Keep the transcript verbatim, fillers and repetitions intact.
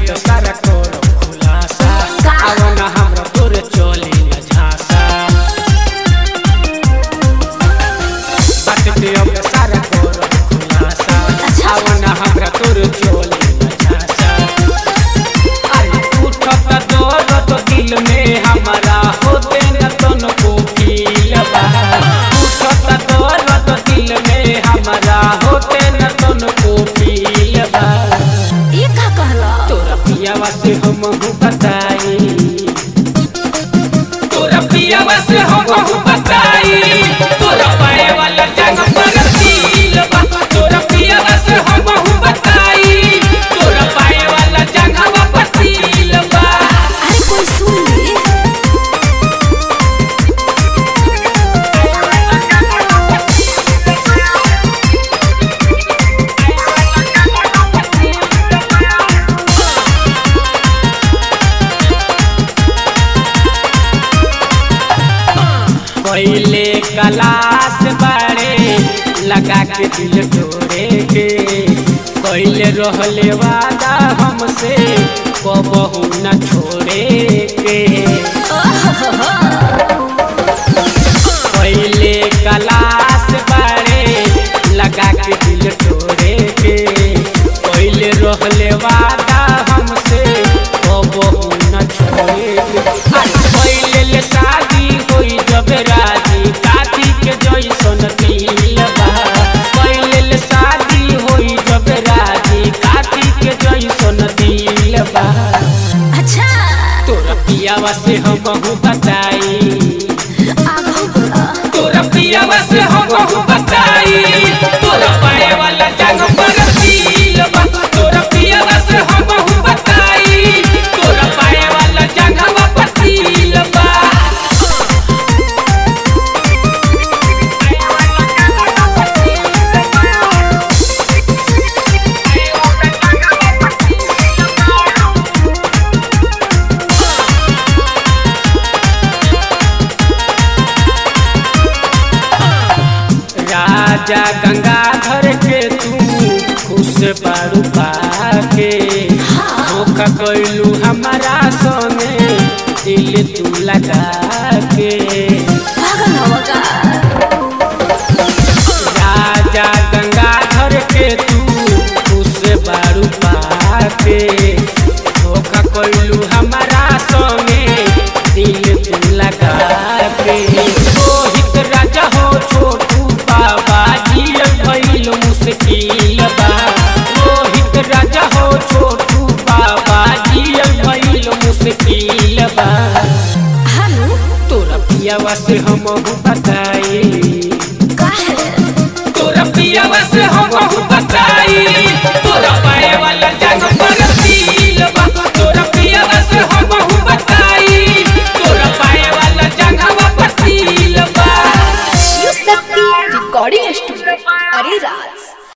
अब सारा करो खुलासा आवना हमरा तोरे चोली न झांसा बात के अब सारा करो खुलासा आवना हमरा तोरे चोली न झांसा अरे उठत दर्द दिल में हमारा होते न तन को फील बा उठत दर्द दिल में हमारा होते न तन को फील बा ये का कहला तोरा पियावा से हम हूँ बताई तोरा पियावा से हम हूँ बताई तोरा पाए वाला जंग पर दिल बा तोरा पियावा से हम हूँ बताई तोरा पाए वाला जंग पर दिल बा अरे कोई सुन ले पहले कलास बाड़े लगा के दिल तोड़े के पहले रहले वादा हमसे कबहू न छोड़े के पहले कलास बाड़े लगा के दिल तोड़े के पहले रहले वादा हमसे कबहू न छोड़े के पहले शादी होई जब राजी काठी के जैसन दिल बा पहले शादी होई जब राजी काठी के जैसन दिल बा अच्छा तोरा पियावा से हम बहु बताई आगो बोला तोरा पियावा से हम बहु बताई तोरा पाए वाला जंग पर दिल बा तोरा पियावा से हम बहु बताई तोरा पाए वाला जंग पर दिल बा राजा गंगाधर के तू खुश बारू पाके धोखा कैलू हमारा संगे दिल तू लगा के पागल होगा राजा गंगाधर के तू खुश बारू पाके धोखा कैलू हमारा संगे दिल तू लगा के रोहित राजा हो छोटू बाबा जियल भइल मुश्किल बा रोहित राजा हो छोटू बाबा जियल भइल मुश्किल बा हालू तोरा पियावा से हम बता